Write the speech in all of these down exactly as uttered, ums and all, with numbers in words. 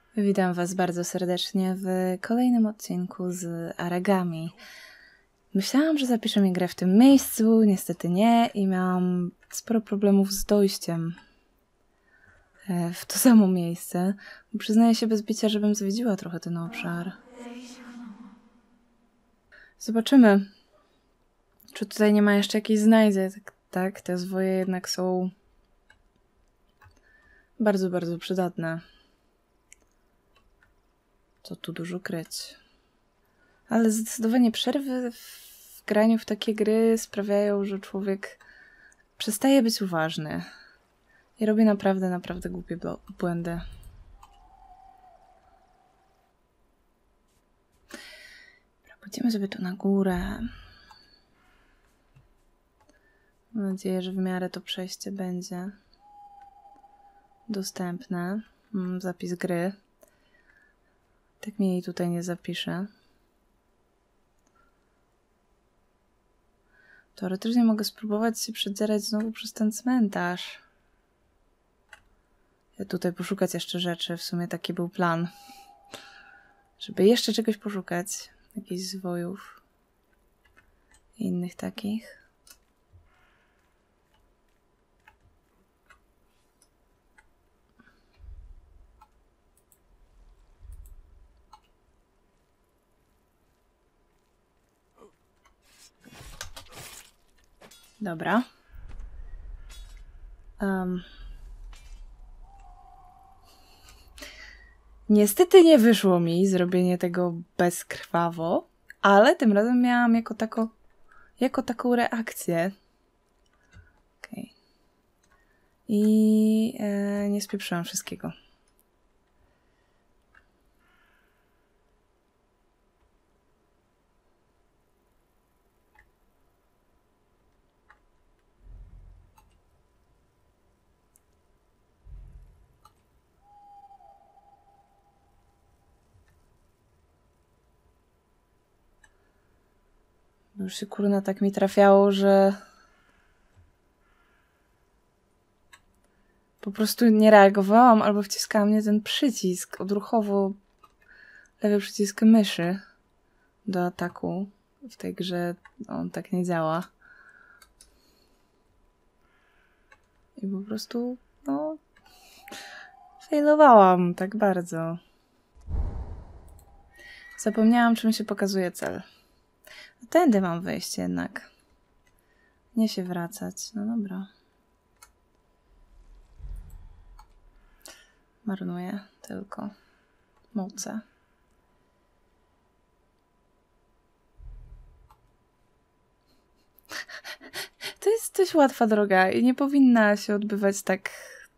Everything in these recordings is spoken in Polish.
Witam Was bardzo serdecznie w kolejnym odcinku z Aragami. Myślałam, że zapiszę mi grę w tym miejscu, niestety nie i miałam sporo problemów z dojściem w to samo miejsce. Przyznaję się bez bicia, żebym zwiedziła trochę ten obszar. Zobaczymy, czy tutaj nie ma jeszcze jakiejś znajdzie. Tak, tak, te zwoje jednak są bardzo, bardzo przydatne. Co tu dużo kryć. Ale zdecydowanie przerwy w graniu w takie gry sprawiają, że człowiek przestaje być uważny. I robi naprawdę, naprawdę głupie błędy. Pójdziemy sobie tu na górę. Mam nadzieję, że w miarę to przejście będzie dostępne. Mam zapis gry. Tak mi jej tutaj nie zapiszę. Teoretycznie mogę spróbować się przedzierać znowu przez ten cmentarz. Ja tutaj poszukać jeszcze rzeczy. W sumie taki był plan. Żeby jeszcze czegoś poszukać. Jakichś zwojów. I innych takich. Dobra. Um. Niestety nie wyszło mi zrobienie tego bezkrwawo, ale tym razem miałam jako, tako, jako taką reakcję. Okej. Okay. I e, nie spieprzyłam wszystkiego. Już się kurna tak mi trafiało, że po prostu nie reagowałam albo wciskała mnie ten przycisk odruchowo, lewy przycisk myszy do ataku. W tej grze on tak nie działa. I po prostu no failowałam tak bardzo. Zapomniałam, czym się pokazuje cel. Tędy mam wejść jednak. Nie się wracać. No dobra. Marnuję tylko moce. To jest dość łatwa droga i nie powinna się odbywać tak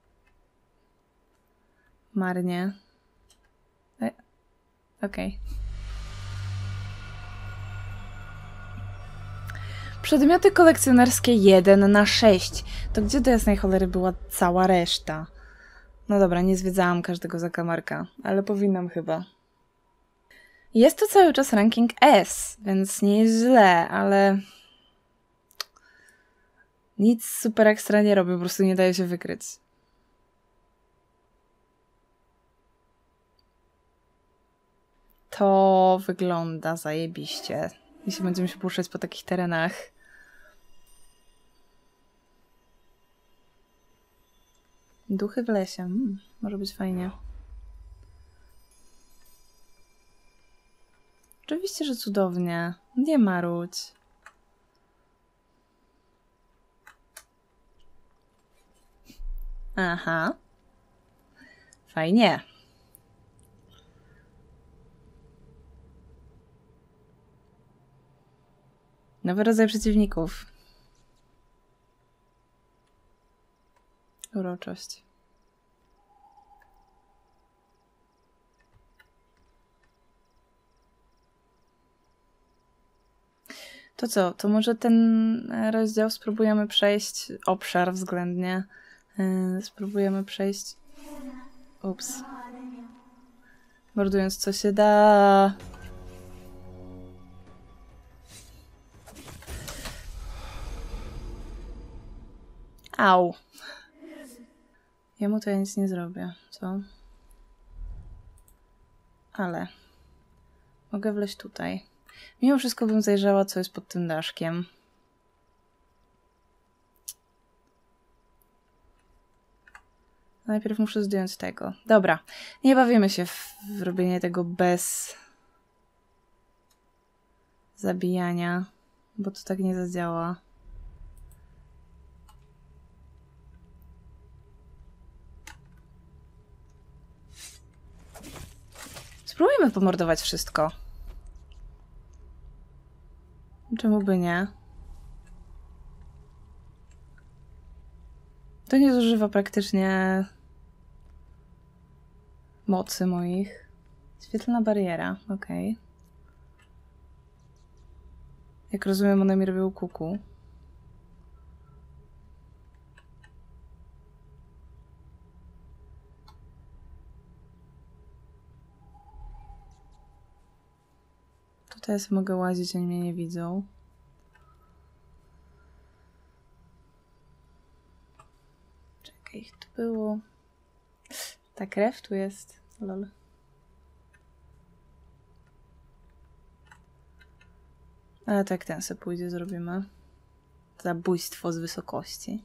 marnie. E Okej. Okay. Przedmioty kolekcjonerskie jeden na sześć. To gdzie do jasnej cholery była cała reszta? No dobra, nie zwiedzałam każdego zakamarka, ale powinnam chyba. Jest to cały czas ranking S, więc nie jest źle, ale nic super ekstra nie robię, po prostu nie daje się wykryć. To wygląda zajebiście. Jeśli będziemy się poruszać po takich terenach. Duchy w lesie. Hmm, może być fajnie. Oczywiście, że cudownie. Nie marudź. Aha. Fajnie. Nowy rodzaj przeciwników. Uroczość. To co? To może ten rozdział spróbujemy przejść, obszar względnie. Yy, spróbujemy przejść... Ups. Mordując co się da. Au. Jemu to ja nic nie zrobię, co? ale mogę wleźć tutaj. Mimo wszystko bym zajrzała, co jest pod tym daszkiem. Najpierw muszę zdjąć tego. Dobra, nie bawimy się w, w robienie tego bez zabijania, bo to tak nie zadziała. Spróbujmy pomordować wszystko. Czemu by nie? To nie zużywa praktycznie mocy moich. Świetlna bariera, okej. Okay. Jak rozumiem, one mi robią kuku. Tutaj sobie mogę łazić, oni mnie nie widzą. Czekaj, ich tu było. Ta krew tu jest. Lol. Ale tak ten se pójdzie, zrobimy. Zabójstwo z wysokości.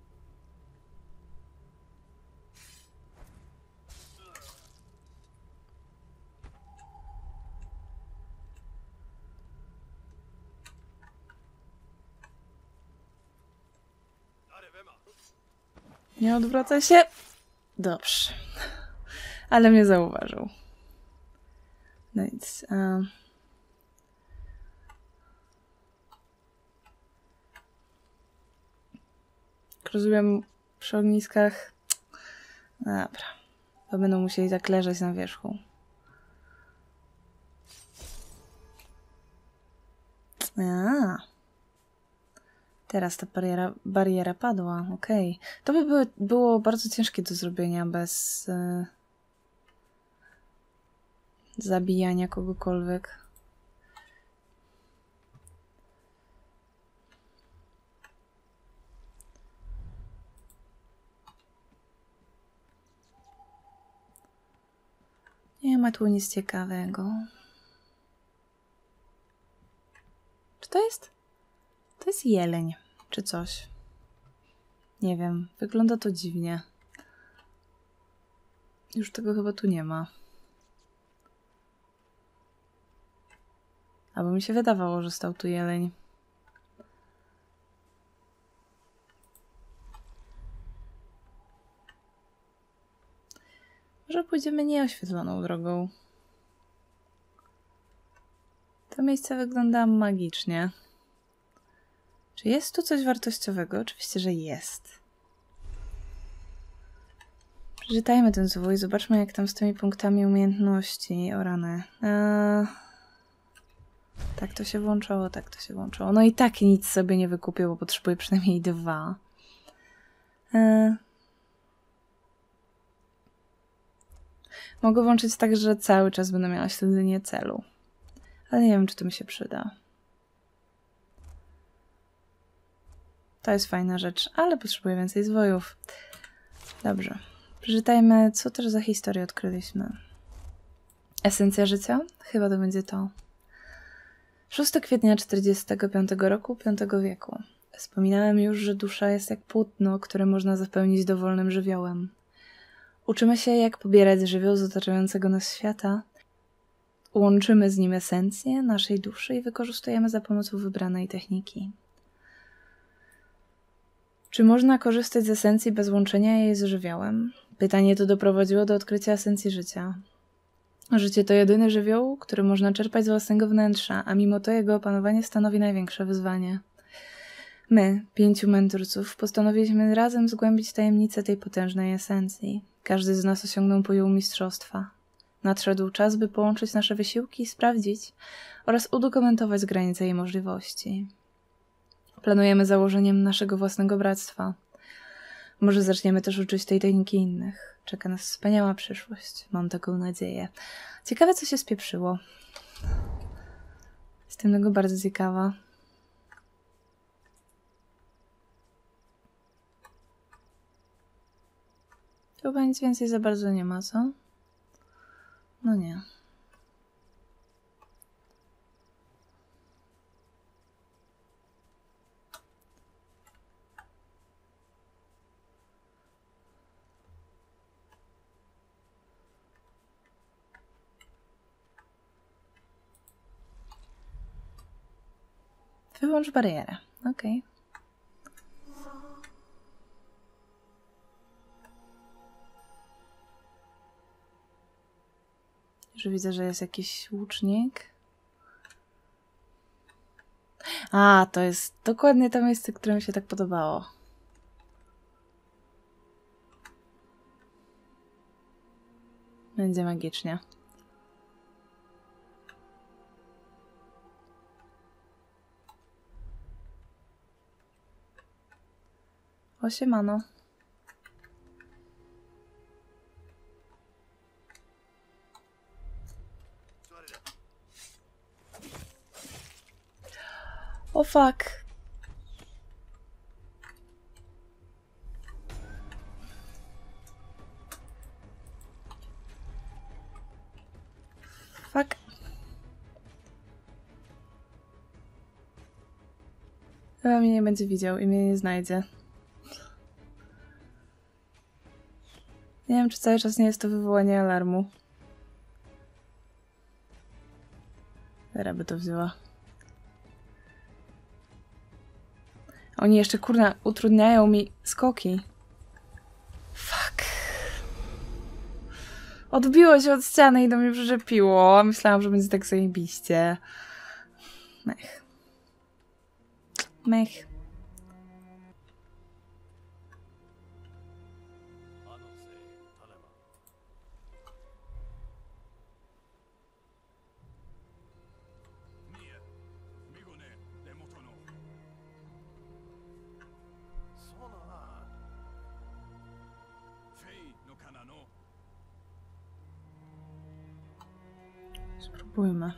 Nie odwraca się. Dobrze. Ale mnie zauważył. No nic. Um. Jak rozumiem, przy ogniskach... Dobra. To będą musieli tak leżeć na wierzchu. A. Teraz ta bariera, bariera padła. Okej. Okay. To by były, było bardzo ciężkie do zrobienia bez e, zabijania kogokolwiek. Nie ma tu nic ciekawego. Czy to jest? To jest jeleń, czy coś. Nie wiem, wygląda to dziwnie. Już tego chyba tu nie ma. Albo mi się wydawało, że stał tu jeleń. Może pójdziemy nieoświetloną drogą. To miejsce wygląda magicznie. Czy jest tu coś wartościowego? Oczywiście, że jest. Przeczytajmy ten zwój, zobaczmy jak tam z tymi punktami umiejętności. O rany. Eee... Tak to się włączało, tak to się włączało. No i tak nic sobie nie wykupię, bo potrzebuję przynajmniej dwa. Eee... Mogę włączyć tak, że cały czas będę miała śledzenie celu. Ale nie wiem, czy to mi się przyda. To jest fajna rzecz, ale potrzebuję więcej zwojów. Dobrze. Przeczytajmy, co też za historię odkryliśmy. Esencja życia? Chyba to będzie to. szóstego kwietnia czterdziestego piątego roku piątego wieku. Wspominałem już, że dusza jest jak płótno, które można zapełnić dowolnym żywiołem. Uczymy się, jak pobierać żywioł z otaczającego nas świata. Łączymy z nim esencję naszej duszy i wykorzystujemy za pomocą wybranej techniki. Czy można korzystać z esencji bez łączenia jej z żywiołem? Pytanie to doprowadziło do odkrycia esencji życia. Życie to jedyny żywioł, który można czerpać z własnego wnętrza, a mimo to jego opanowanie stanowi największe wyzwanie. My, pięciu mędrców, postanowiliśmy razem zgłębić tajemnicę tej potężnej esencji. Każdy z nas osiągnął poziom mistrzostwa. Nadszedł czas, by połączyć nasze wysiłki, sprawdzić oraz udokumentować granice jej możliwości. Planujemy założeniem naszego własnego bractwa. Może zaczniemy też uczyć tej techniki innych. Czeka nas wspaniała przyszłość. Mam taką nadzieję. Ciekawe, co się spieprzyło. Jestem tego bardzo ciekawa. Chyba nic więcej za bardzo nie ma, co? No nie. Wyłącz barierę. Okej. Okay. Już widzę, że jest jakiś łucznik. A, to jest dokładnie to miejsce, które mi się tak podobało. Będzie magicznie. O, siemano. O, fuck. Fuck. Chyba mnie nie będzie widział i mnie nie znajdzie. Nie wiem, czy cały czas nie jest to wywołanie alarmu. Vera by to wzięła. Oni jeszcze, kurna, utrudniają mi skoki. Fuck. Odbiło się od ściany i do mnie przyczepiło. Myślałam, że będzie tak zajebiście. Mech. Mech. Spróbujmy.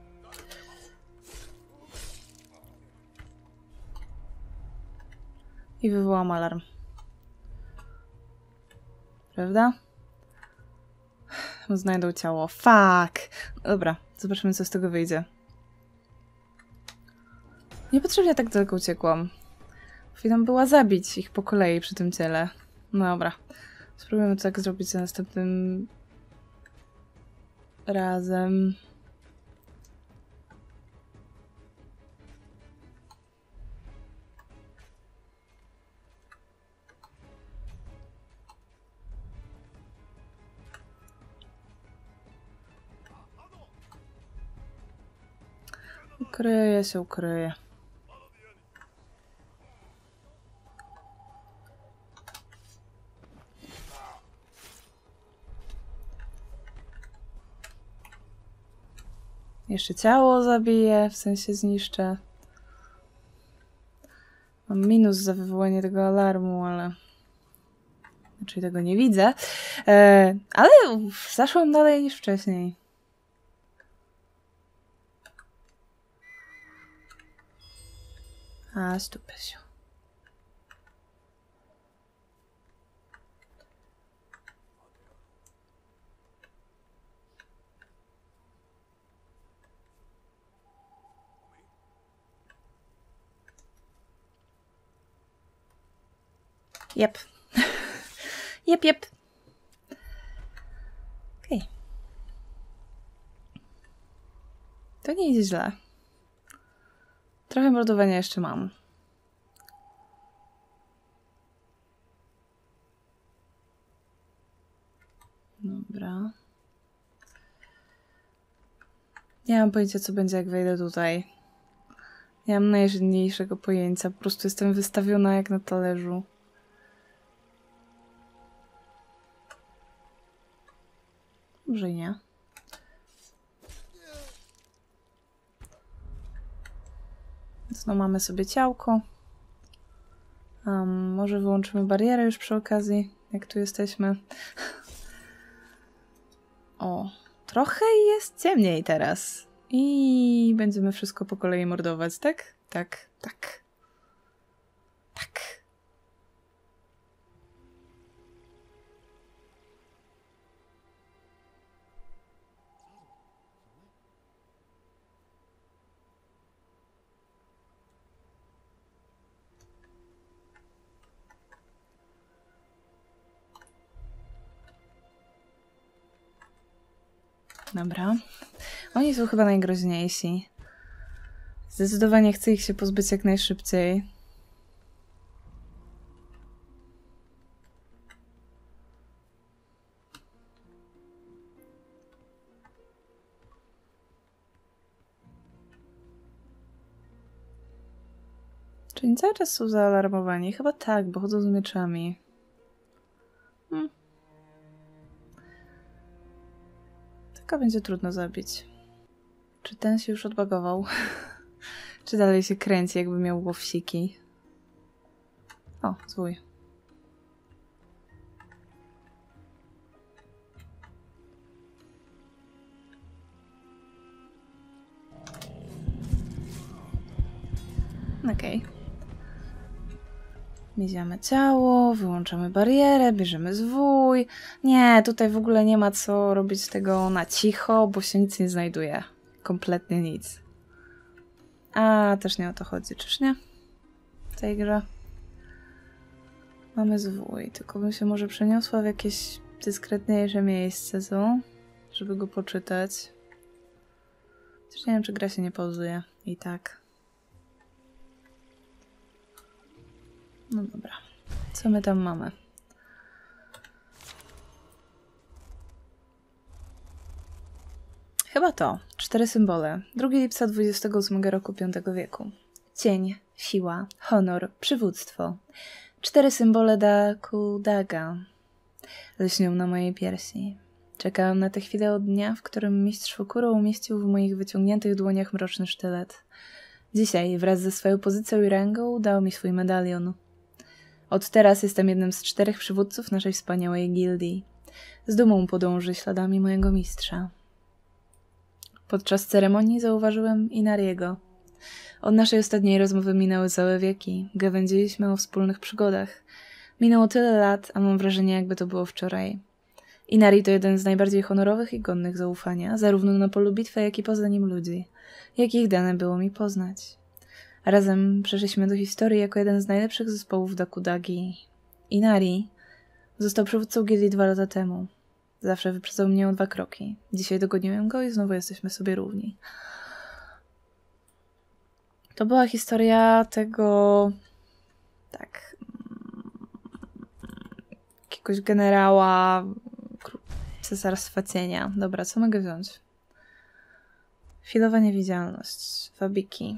I wywołam alarm. Prawda? Znajdą ciało. Fuck! Dobra, zobaczymy, co z tego wyjdzie. Niepotrzebnie tak daleko uciekłam. Chwilą była zabić ich po kolei przy tym ciele. No dobra. Spróbujemy to tak zrobić za następnym razem. Ukryje się, ukryje. Jeszcze ciało zabiję, w sensie zniszczę. Mam minus za wywołanie tego alarmu, ale... Znaczy tego nie widzę. E, ale zaszłam dalej niż wcześniej. A, stupesiu. Jep. Jep, jep. Okej. Okay. To nie idzie źle. Trochę mordowania jeszcze mam. Dobra. Nie mam pojęcia, co będzie, jak wejdę tutaj. Nie mam najżadniejszego pojęcia. Po prostu jestem wystawiona jak na talerzu. Może i nie. Więc no mamy sobie ciałko. Um, może wyłączymy barierę już przy okazji, jak tu jesteśmy. O, trochę jest ciemniej teraz. I będziemy wszystko po kolei mordować, tak? Tak, tak. Tak. Dobra. Oni są chyba najgroźniejsi. Zdecydowanie chcę ich się pozbyć jak najszybciej. Czy oni cały czas są zaalarmowani? Chyba tak, bo chodzą z mieczami. Hmm. Taka będzie trudno zabić. Czy ten się już odbagował? Czy dalej się kręci, jakby miał łowsiki? O, zwój. Okej. Okay. Miedziamy ciało, wyłączamy barierę, bierzemy zwój. Nie, tutaj w ogóle nie ma co robić tego na cicho, bo się nic nie znajduje. Kompletnie nic. A, też nie o to chodzi, czyż nie? W tej grze. Mamy zwój, tylko bym się może przeniosła w jakieś dyskretniejsze miejsce, co? Żeby go poczytać. Też nie wiem, czy gra się nie pauzuje. I tak. No dobra. Co my tam mamy? Chyba to. Cztery symbole. drugiego lipca dwudziestego ósmego roku piątego wieku. Cień, siła, honor, przywództwo. Cztery symbole Daku Daga lśnią na mojej piersi. Czekałam na tę chwilę od dnia, w którym mistrz Fukuro umieścił w moich wyciągniętych dłoniach mroczny sztylet. Dzisiaj, wraz ze swoją pozycją i rangą, dał mi swój medalion. Od teraz jestem jednym z czterech przywódców naszej wspaniałej gildii. Z dumą podąży śladami mojego mistrza. Podczas ceremonii zauważyłem Inariego. Od naszej ostatniej rozmowy minęły całe wieki. Gawędziliśmy o wspólnych przygodach. Minęło tyle lat, a mam wrażenie, jakby to było wczoraj. Inari to jeden z najbardziej honorowych i godnych zaufania, zarówno na polu bitwy, jak i poza nim ludzi, jakich dane było mi poznać. Razem przeszliśmy do historii jako jeden z najlepszych zespołów Dakudagi. Inari został przywódcą gildii dwa lata temu. Zawsze wyprzedzał mnie o dwa kroki. Dzisiaj dogoniłem go i znowu jesteśmy sobie równi. To była historia tego... tak... jakiegoś generała cesarstwa cienia. Dobra, co mogę wziąć? Chwilowa niewidzialność. Wabiki.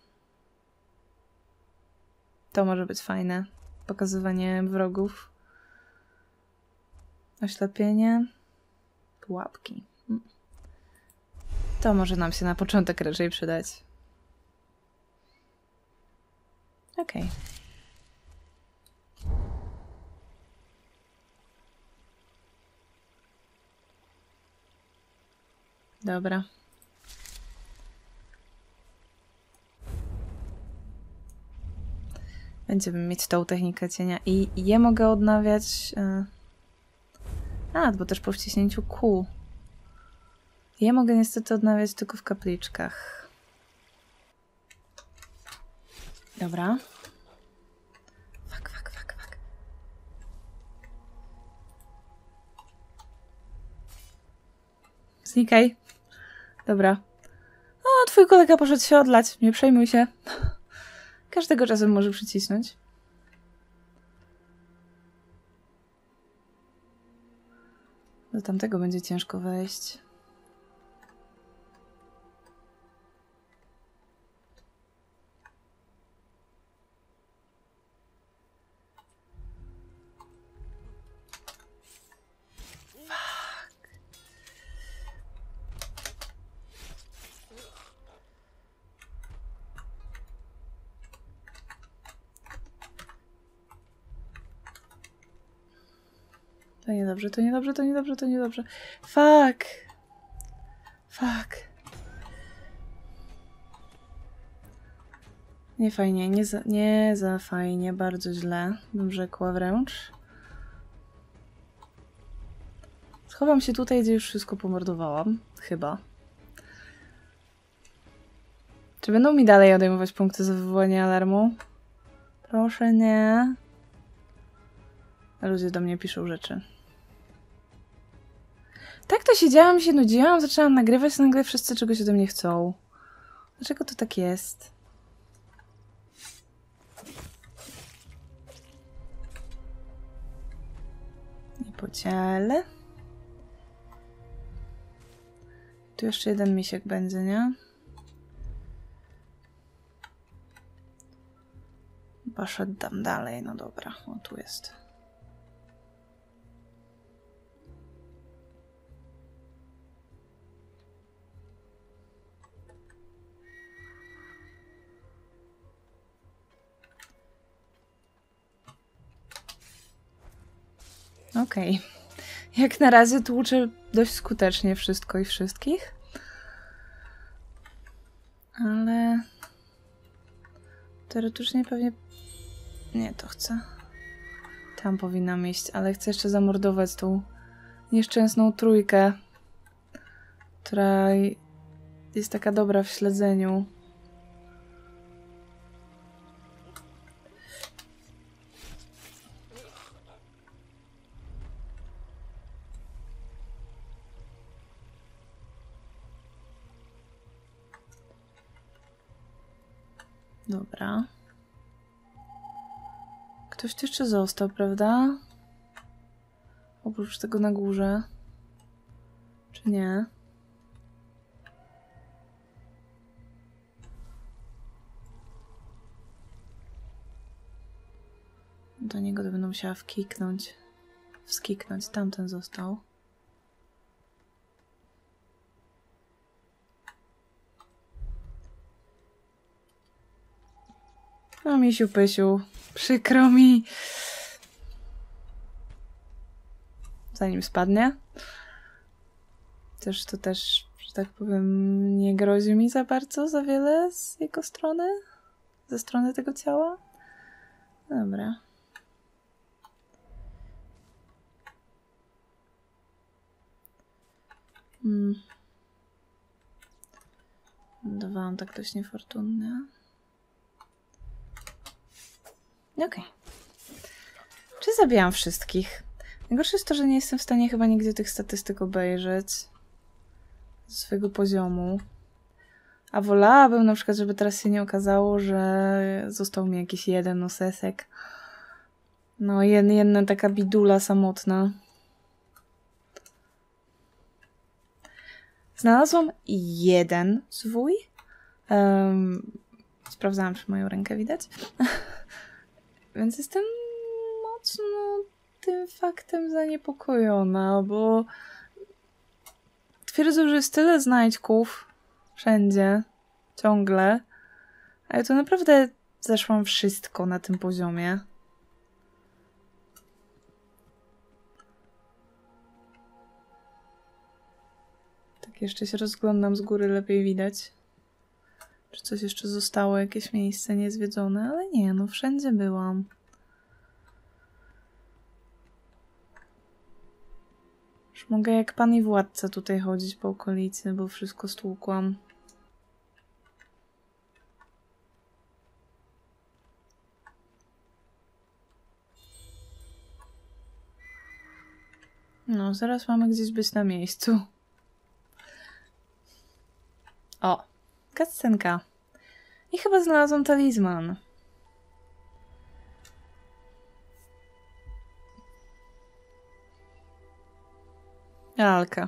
To może być fajne. Pokazywanie wrogów. Oślepienie. Pułapki. To może nam się na początek raczej przydać. Okej. Okay. Dobra. Będziemy mieć tą technikę cienia. I je mogę odnawiać... Yy... A, bo też po wciśnięciu Q. Je mogę niestety odnawiać tylko w kapliczkach. Dobra. Fuck, fuck, fuck, fuck. Znikaj. Dobra. O, twój kolega poszedł się odlać. Nie przejmuj się. Każdego czasem może przycisnąć. Do tamtego będzie ciężko wejść. To niedobrze, to niedobrze, to niedobrze, to niedobrze. Fuck! Fuck. Nie fajnie, nie za, nie za fajnie, bardzo źle, bym rzekła wręcz. Schowam się tutaj, gdzie już wszystko pomordowałam. Chyba. Czy będą mi dalej odejmować punkty za wywołanie alarmu? Proszę nie. A ludzie do mnie piszą rzeczy. Tak to siedziałam, się nudziłam, zaczęłam nagrywać, nagle wszyscy czegoś ode mnie chcą. Dlaczego to tak jest? I po ciele. Tu jeszcze jeden misiek będzie, nie? Poszedł tam dalej, no dobra. O, tu jest. Okej. Okay. Jak na razie tłuczę dość skutecznie wszystko i wszystkich. Ale... teoretycznie pewnie... Nie, to chcę. Tam powinnam iść, ale chcę jeszcze zamordować tą nieszczęsną trójkę, która jest taka dobra w śledzeniu. Dobra. Ktoś tu jeszcze został, prawda? Oprócz tego na górze. Czy nie? Do niego to będę musiała wkiknąć. Wskiknąć. Tamten został. No, misiu pysiu. Przykro mi. Zanim spadnie. Też to też, że tak powiem, nie grozi mi za bardzo, za wiele z jego strony. Ze strony tego ciała. Dobra. Hmm. Dawałam tak dość niefortunnie. Okej. Okay. Czy zabijam wszystkich? Najgorsze jest to, że nie jestem w stanie chyba nigdzie tych statystyk obejrzeć ze swojego poziomu. A wolałabym na przykład, żeby teraz się nie okazało, że został mi jakiś jeden osesek. No, jedna, jedna taka bidula samotna. Znalazłam jeden zwój. Um, sprawdzałam, czy moją rękę widać. Więc jestem mocno tym faktem zaniepokojona, bo twierdzę, że jest tyle znajdźków wszędzie, ciągle, a ja to naprawdę zeszłam wszystko na tym poziomie. Tak jeszcze się rozglądam z góry, lepiej widać. Czy coś jeszcze zostało, jakieś miejsce niezwiedzone, ale nie, no wszędzie byłam. Już mogę jak pan i władca tutaj chodzić po okolicy, bo wszystko stłukłam. No, zaraz mamy gdzieś być na miejscu. O, cutscenka. I chyba znalazłam talizman. Lalka.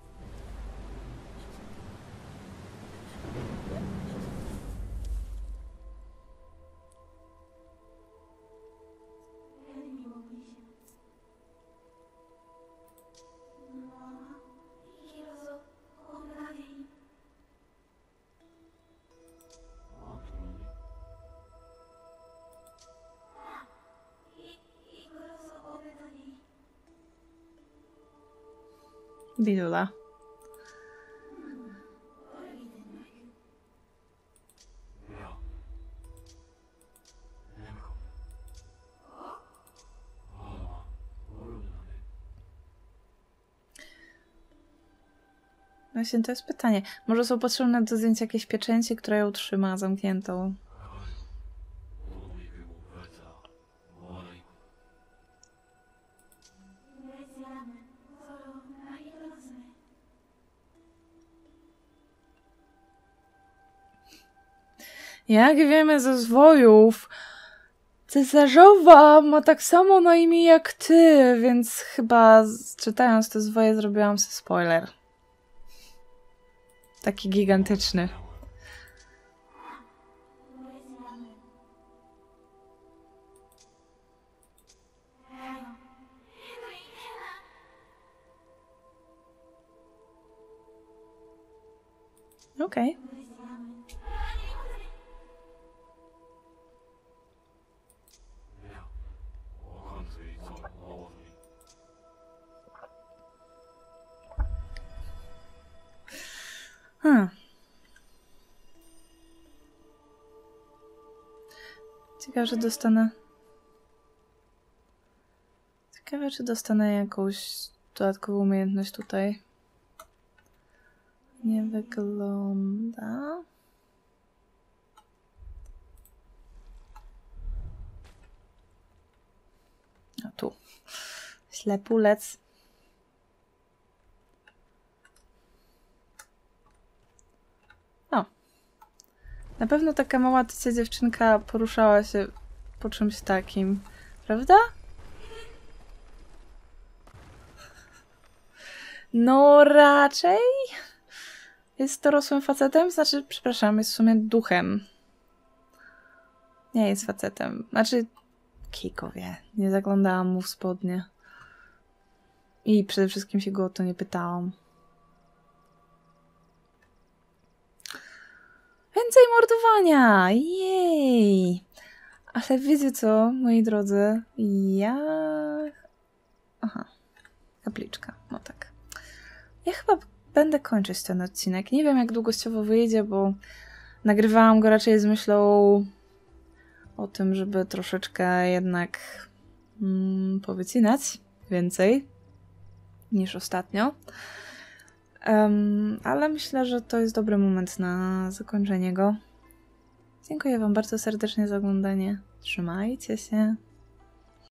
Bidula. Właśnie to jest pytanie. Może są potrzebne do zdjęcia jakieś pieczęci, która ją trzyma zamkniętą. Jak wiemy ze zwojów, cesarzowa ma tak samo na imię jak ty, więc chyba czytając te zwoje zrobiłam sobie spoiler. Taki gigantyczny. Okej. Okay. Hmm. Ciekawe, że dostanę... Ciekawe, czy dostanę jakąś dodatkową umiejętność tutaj. Nie wygląda... A tu. Ślepulec. O. Na pewno taka mała tycia dziewczynka poruszała się po czymś takim. Prawda? No raczej. Jest dorosłym facetem? Znaczy, przepraszam, jest w sumie duchem. Nie jest facetem. Znaczy, Kiko wie. Nie zaglądałam mu w spodnie. I przede wszystkim się go o to nie pytałam. Więcej mordowania! Jej! Ale wiecie co, moi drodzy? Ja... Aha. Kapliczka. No tak. Ja chyba będę kończyć ten odcinek. Nie wiem, jak długościowo wyjdzie, bo nagrywałam go raczej z myślą o tym, żeby troszeczkę jednak mm, powycinać więcej niż ostatnio. Um, ale myślę, że to jest dobry moment na zakończenie go. Dziękuję wam bardzo serdecznie za oglądanie. Trzymajcie się.